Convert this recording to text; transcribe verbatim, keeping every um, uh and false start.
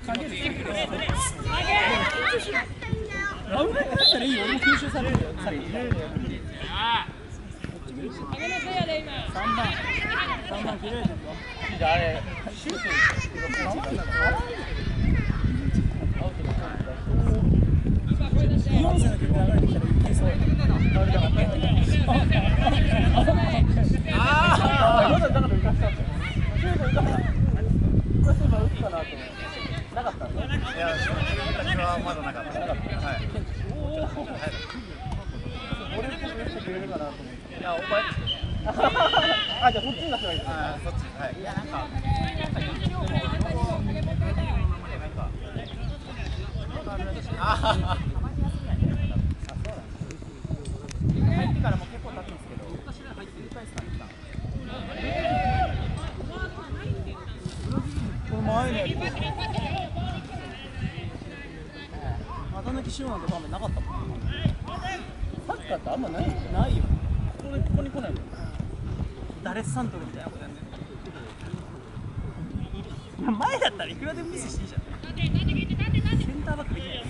ラウンドだったらいいよ、俺も吸収されるよ。さっき三番、三番切れるぞ。じゃああれシュート。ビヨンセの曲流れてきたらいけそう。倒れたかった。ああ。まだだから浮かしたんだよ。シュート浮かした。浮かせば打つかなと思って。なかったんだ。いや、私はまだなかった。なかった。はい。俺っぽく打ってくれるかなと思って。いや、お前ですけどね。あ、じゃあそっちに出せばいいです。あ、そっち。はい。いや、なんか、なんか言っても、なんか、ああ。入ってからも結構経つんですけど、私ら入ってる回ですかね。この前のやつ。股抜きしようなんて場面なかったもん。サッカーってあんまないないよ。ここでここに来ないもん。ダレッサンドルみたいなことやんねん。いや前だったらいくらでもミスしていいじゃん。センターバックできない。